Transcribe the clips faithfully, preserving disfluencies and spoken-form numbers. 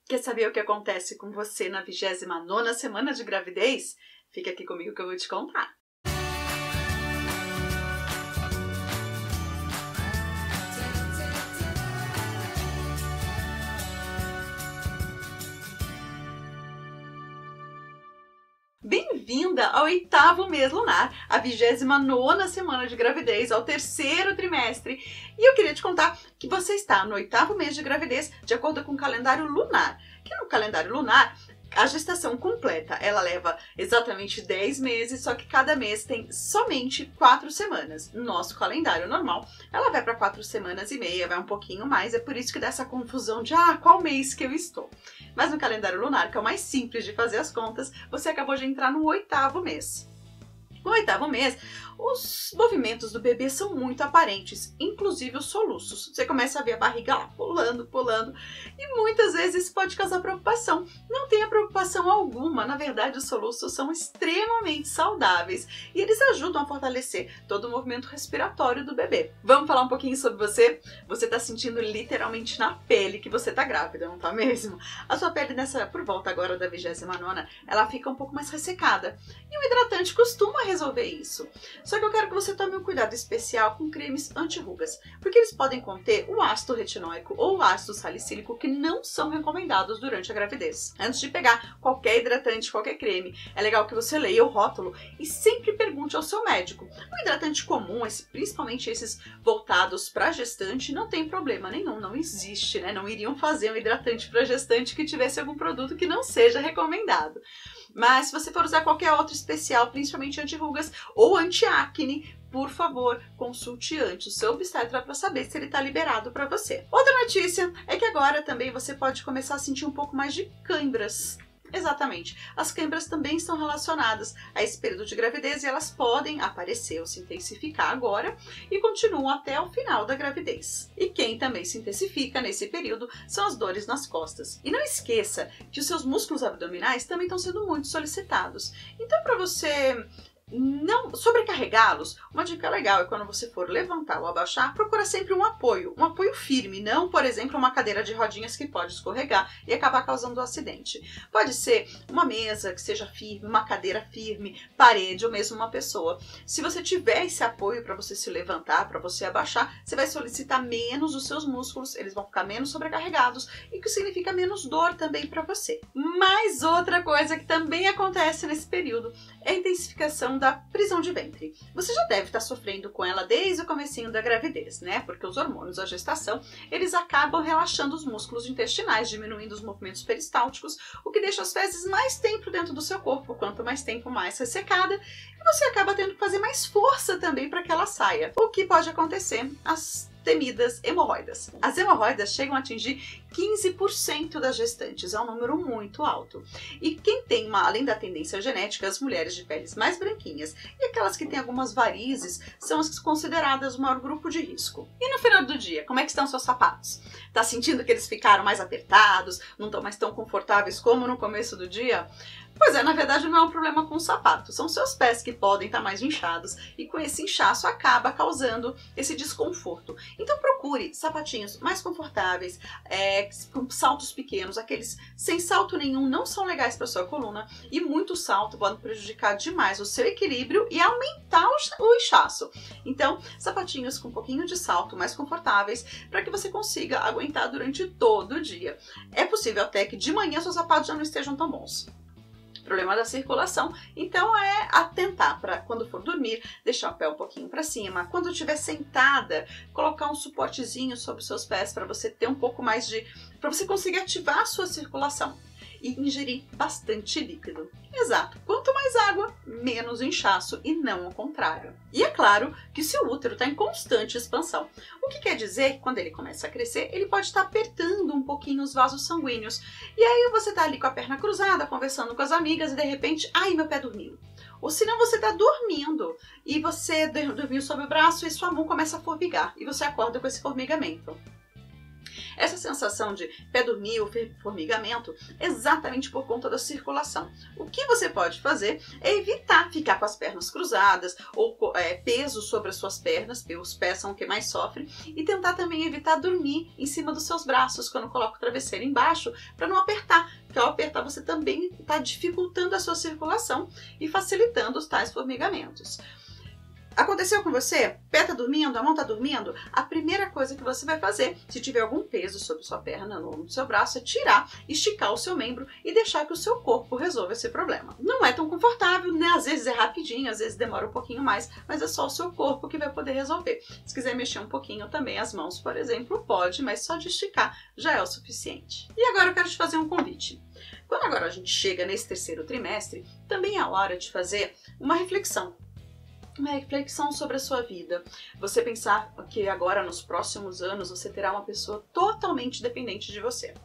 Quer saber o que acontece com você na vigésima nona semana de gravidez? Fica aqui comigo que eu vou te contar. Bem-vinda ao oitavo mês lunar, a vigésima nona semana de gravidez, ao terceiro trimestre. E eu queria te contar que você está no oitavo mês de gravidez de acordo com o calendário lunar. Que no calendário lunar, a gestação completa, ela leva exatamente dez meses, só que cada mês tem somente quatro semanas. No nosso calendário normal, ela vai para quatro semanas e meia, vai um pouquinho mais, é por isso que dá essa confusão de, ah, qual mês que eu estou? Mas no calendário lunar, que é o mais simples de fazer as contas, você acabou de entrar no oitavo mês. No oitavo mês, os movimentos do bebê são muito aparentes, inclusive os soluços. Você começa a ver a barriga lá pulando, pulando, e muitas vezes isso pode causar preocupação. Não tenha preocupação alguma, na verdade os soluços são extremamente saudáveis e eles ajudam a fortalecer todo o movimento respiratório do bebê. Vamos falar um pouquinho sobre você? Você está sentindo literalmente na pele que você está grávida, não tá mesmo? A sua pele nessa, por volta agora da vigésima nona, ela fica um pouco mais ressecada e o hidratante costuma resolver isso. Só que eu quero que você tome um cuidado especial com cremes anti-rugas, porque eles podem conter o ácido retinóico ou o ácido salicílico que não são recomendados durante a gravidez. Antes de pegar qualquer hidratante, qualquer creme, é legal que você leia o rótulo e sempre pergunte ao seu médico. O hidratante comum, esse, principalmente esses voltados para gestante, não tem problema nenhum, não existe, né? Não iriam fazer um hidratante para gestante que tivesse algum produto que não seja recomendado. Mas se você for usar qualquer outro especial, principalmente anti-rugas ou anti-acne, por favor, consulte antes o seu obstetra para saber se ele está liberado para você. Outra notícia é que agora também você pode começar a sentir um pouco mais de câimbras. Exatamente. As câimbras também estão relacionadas a esse período de gravidez e elas podem aparecer ou se intensificar agora e continuam até o final da gravidez. E quem também se intensifica nesse período são as dores nas costas. E não esqueça que os seus músculos abdominais também estão sendo muito solicitados. Então, para você não sobrecarregá-los, uma dica legal é quando você for levantar ou abaixar, procura sempre um apoio, um apoio firme, não, por exemplo, uma cadeira de rodinhas que pode escorregar e acabar causando um acidente. Pode ser uma mesa que seja firme, uma cadeira firme, parede ou mesmo uma pessoa. Se você tiver esse apoio para você se levantar, para você abaixar, você vai solicitar menos os seus músculos, eles vão ficar menos sobrecarregados e que significa menos dor também para você. Mas outra coisa que também acontece nesse período é a intensificação da prisão de ventre. Você já deve estar sofrendo com ela desde o comecinho da gravidez, né? Porque os hormônios da gestação, eles acabam relaxando os músculos intestinais, diminuindo os movimentos peristálticos, o que deixa as fezes mais tempo dentro do seu corpo. Quanto mais tempo, mais ressecada, e você acaba tendo que fazer mais força também para que ela saia. O que pode acontecer? As temidas hemorroidas. As hemorroidas chegam a atingir quinze por cento das gestantes, é um número muito alto. E quem tem uma, além da tendência genética, as mulheres de peles mais branquinhas e aquelas que têm algumas varizes são as consideradas o maior grupo de risco. E no final do dia, como é que estão seus sapatos? Tá sentindo que eles ficaram mais apertados, não estão mais tão confortáveis como no começo do dia? Pois é, na verdade não é um problema com o sapato, são seus pés que podem estar mais inchados e com esse inchaço acaba causando esse desconforto. Então procure sapatinhos mais confortáveis, é, com saltos pequenos, aqueles sem salto nenhum não são legais para sua coluna e muito salto pode prejudicar demais o seu equilíbrio e aumentar o inchaço. Então sapatinhos com um pouquinho de salto, mais confortáveis, para que você consiga aguentar durante todo o dia. É possível até que de manhã seus sapatos já não estejam tão bons. Problema da circulação, então é atentar para quando for dormir, deixar o pé um pouquinho para cima, quando estiver sentada, colocar um suportezinho sobre os seus pés para você ter um pouco mais de, para você conseguir ativar a sua circulação e ingerir bastante líquido. Exato, quanto mais água, menos inchaço e não o contrário. E é claro que se o útero está em constante expansão, o que quer dizer que quando ele começa a crescer, ele pode estar apertando um pouquinho os vasos sanguíneos. E aí você está ali com a perna cruzada, conversando com as amigas e de repente, ai, meu pé dormiu. Ou se não, você está dormindo e você dormiu sob o braço e sua mão começa a formigar e você acorda com esse formigamento. Essa sensação de pé dormir ou formigamento é exatamente por conta da circulação. O que você pode fazer é evitar ficar com as pernas cruzadas ou é, peso sobre as suas pernas, porque os pés são o que mais sofrem, e tentar também evitar dormir em cima dos seus braços quando coloca o travesseiro embaixo, para não apertar, porque ao apertar você também está dificultando a sua circulação e facilitando os tais formigamentos. Aconteceu com você? Pé tá dormindo? A mão tá dormindo? A primeira coisa que você vai fazer, se tiver algum peso sobre sua perna ou no seu braço, é tirar, esticar o seu membro e deixar que o seu corpo resolva esse problema. Não é tão confortável, né? Às vezes é rapidinho, às vezes demora um pouquinho mais, mas é só o seu corpo que vai poder resolver. Se quiser mexer um pouquinho também as mãos, por exemplo, pode, mas só de esticar já é o suficiente. E agora eu quero te fazer um convite. Quando agora a gente chega nesse terceiro trimestre, também é hora de fazer uma reflexão. Uma reflexão sobre a sua vida. Você pensar que agora, nos próximos anos, você terá uma pessoa totalmente dependente de você.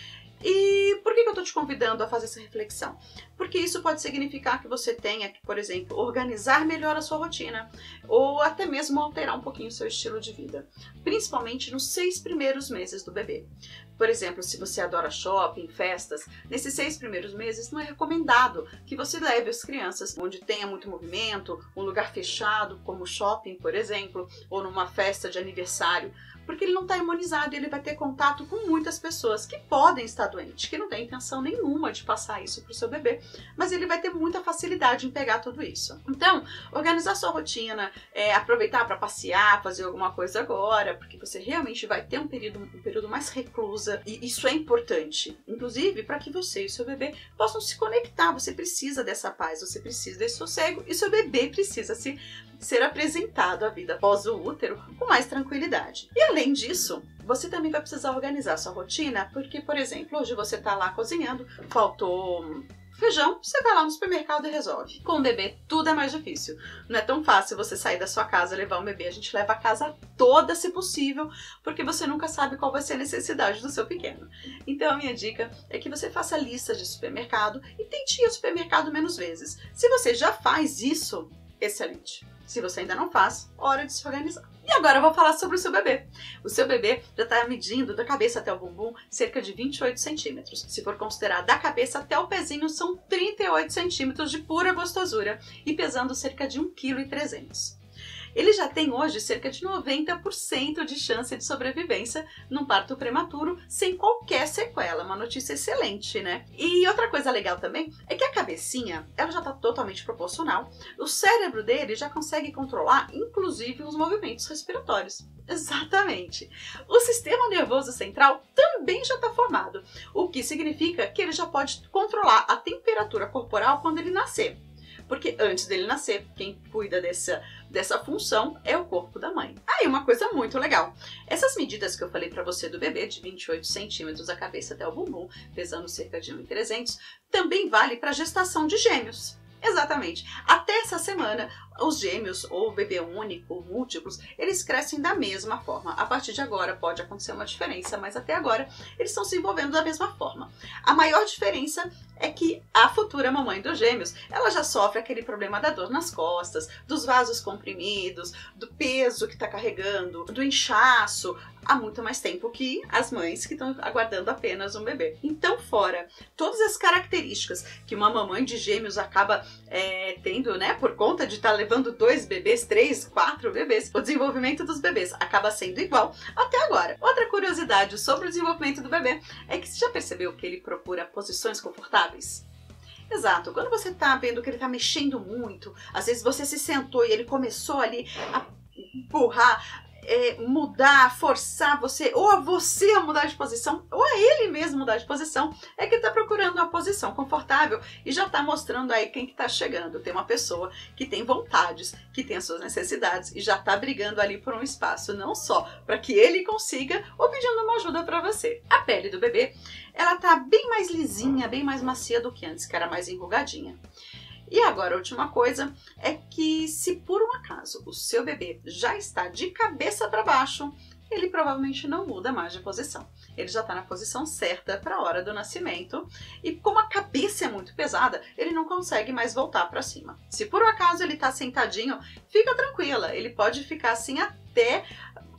E por que eu estou te convidando a fazer essa reflexão? Porque isso pode significar que você tenha que, por exemplo, organizar melhor a sua rotina ou até mesmo alterar um pouquinho o seu estilo de vida, principalmente nos seis primeiros meses do bebê. Por exemplo, se você adora shopping, festas, nesses seis primeiros meses não é recomendado que você leve as crianças onde tenha muito movimento, um lugar fechado, como shopping, por exemplo, ou numa festa de aniversário, porque ele não está imunizado e ele vai ter contato com muitas pessoas que podem estar doentes, que não tem intenção nenhuma de passar isso para o seu bebê, mas ele vai ter muita facilidade em pegar tudo isso. Então, organizar sua rotina, é, aproveitar para passear, fazer alguma coisa agora, porque você realmente vai ter um período, um período mais reclusa, e isso é importante, inclusive para que você e seu bebê possam se conectar. Você precisa dessa paz, você precisa desse sossego, e seu bebê precisa se ser apresentado à vida após o útero com mais tranquilidade. E além disso, você também vai precisar organizar sua rotina, porque, por exemplo, hoje você está lá cozinhando, faltou feijão, você vai lá no supermercado e resolve. Com o bebê, tudo é mais difícil. Não é tão fácil você sair da sua casa e levar um bebê. A gente leva a casa toda, se possível, porque você nunca sabe qual vai ser a necessidade do seu pequeno. Então, a minha dica é que você faça listas de supermercado e tente ir ao supermercado menos vezes. Se você já faz isso, excelente. Se você ainda não faz, hora de se organizar. E agora eu vou falar sobre o seu bebê. O seu bebê já está medindo da cabeça até o bumbum cerca de vinte e oito centímetros. Se for considerar da cabeça até o pezinho, são trinta e oito centímetros de pura gostosura e pesando cerca de um vírgula três quilos. Ele já tem hoje cerca de noventa por cento de chance de sobrevivência num parto prematuro sem qualquer sequela. Uma notícia excelente, né? E outra coisa legal também é que a cabecinha, ela já está totalmente proporcional. O cérebro dele já consegue controlar, inclusive, os movimentos respiratórios. Exatamente. O sistema nervoso central também já está formado, o que significa que ele já pode controlar a temperatura corporal quando ele nascer. Porque antes dele nascer, quem cuida dessa, dessa função é o corpo da mãe. Aí, uma coisa muito legal. Essas medidas que eu falei para você do bebê, de vinte e oito centímetros a cabeça até o bumbum, pesando cerca de um vírgula trezentos, também vale para a gestação de gêmeos. Exatamente. Até essa semana, os gêmeos ou bebê único, múltiplos, eles crescem da mesma forma. A partir de agora pode acontecer uma diferença, mas até agora eles estão se envolvendo da mesma forma. A maior diferença é que a futura mamãe dos gêmeos, ela já sofre aquele problema da dor nas costas, dos vasos comprimidos, do peso que está carregando, do inchaço, há muito mais tempo que as mães que estão aguardando apenas um bebê. Então, fora todas as características que uma mamãe de gêmeos acaba é, tendo, né, por conta de estar tá levando dois bebês, três, quatro bebês, o desenvolvimento dos bebês acaba sendo igual até agora. Outra curiosidade sobre o desenvolvimento do bebê é que você já percebeu que ele procura posições confortáveis? Exato, quando você tá vendo que ele tá mexendo muito, às vezes você se sentou e ele começou ali a empurrar, é, mudar, forçar você, ou a você a mudar de posição, ou a ele mesmo mudar de posição, é que ele tá procurando uma posição confortável e já tá mostrando aí quem que tá chegando. Tem uma pessoa que tem vontades, que tem as suas necessidades e já tá brigando ali por um espaço, não só para que ele consiga, ou pedindo uma ajuda para você. A pele do bebê, ela tá bem mais lisinha, bem mais macia do que antes, que era mais enrugadinha. E agora, a última coisa é que, se por um acaso o seu bebê já está de cabeça para baixo, ele provavelmente não muda mais de posição. Ele já está na posição certa para a hora do nascimento e, como a cabeça é muito pesada, ele não consegue mais voltar para cima. Se por um acaso ele está sentadinho, fica tranquila, ele pode ficar assim até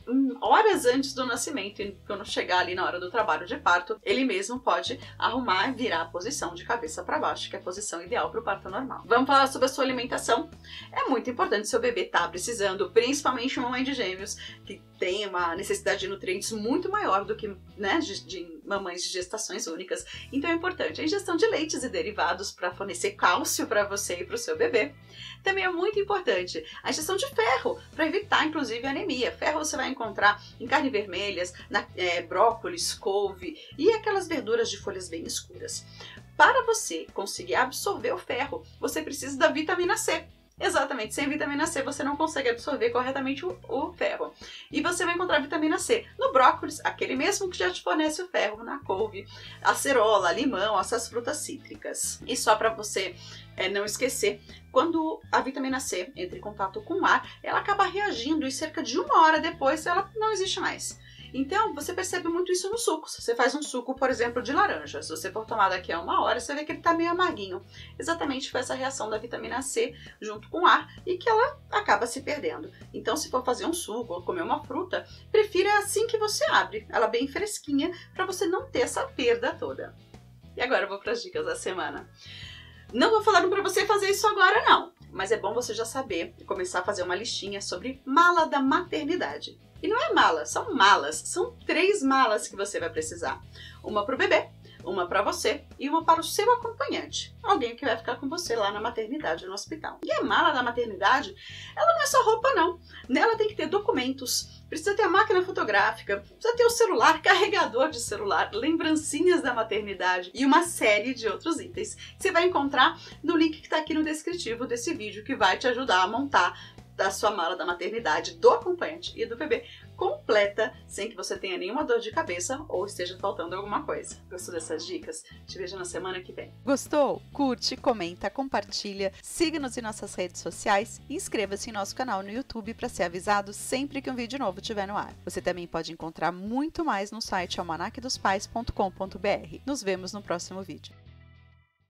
hum, horas antes do nascimento, e quando chegar ali na hora do trabalho de parto, ele mesmo pode arrumar e virar a posição de cabeça para baixo, que é a posição ideal para o parto normal. Vamos falar sobre a sua alimentação? É muito importante seu bebê estar precisando, principalmente uma mãe de gêmeos, que tem uma necessidade de nutrientes muito maior do que, né, de, de mamães de gestações únicas. Então é importante a ingestão de leites e derivados para fornecer cálcio para você e para o seu bebê. Também é muito importante a ingestão de ferro, para evitar inclusive a anemia. Ferro você vai encontrar em carnes vermelhas, na, é, brócolis, couve e aquelas verduras de folhas bem escuras. Para você conseguir absorver o ferro, você precisa da vitamina C. Exatamente, sem vitamina C você não consegue absorver corretamente o, o ferro. E você vai encontrar vitamina C no brócolis, aquele mesmo que já te fornece o ferro, na couve, acerola, limão, essas frutas cítricas. E só para você é, não esquecer, quando a vitamina C entra em contato com o ar, ela acaba reagindo e cerca de uma hora depois ela não existe mais. Então, você percebe muito isso nos sucos. Você faz um suco, por exemplo, de laranja. Se você for tomar daqui a uma hora, você vê que ele está meio amarguinho. Exatamente foi essa reação da vitamina C junto com o ar e que ela acaba se perdendo. Então, se for fazer um suco ou comer uma fruta, prefira assim que você abre, ela bem fresquinha, para você não ter essa perda toda. E agora eu vou para as dicas da semana. Não vou falar para você fazer isso agora, não. Mas é bom você já saber e começar a fazer uma listinha sobre mala da maternidade. E não é mala, são malas. São três malas que você vai precisar. Uma para o bebê, uma para você e uma para o seu acompanhante. Alguém que vai ficar com você lá na maternidade, no hospital. E a mala da maternidade, ela não é só roupa, não. Nela tem que ter documentos, precisa ter a máquina fotográfica, precisa ter o celular, carregador de celular, lembrancinhas da maternidade e uma série de outros itens. Você vai encontrar no link que está aqui no descritivo desse vídeo, que vai te ajudar a montar da sua mala da maternidade, do acompanhante e do bebê completa, sem que você tenha nenhuma dor de cabeça ou esteja faltando alguma coisa. Gostou dessas dicas? Te vejo na semana que vem. Gostou? Curte, comenta, compartilha, siga-nos em nossas redes sociais e inscreva-se em nosso canal no YouTube para ser avisado sempre que um vídeo novo estiver no ar. Você também pode encontrar muito mais no site almanac dos pais ponto com ponto br. Nos vemos no próximo vídeo.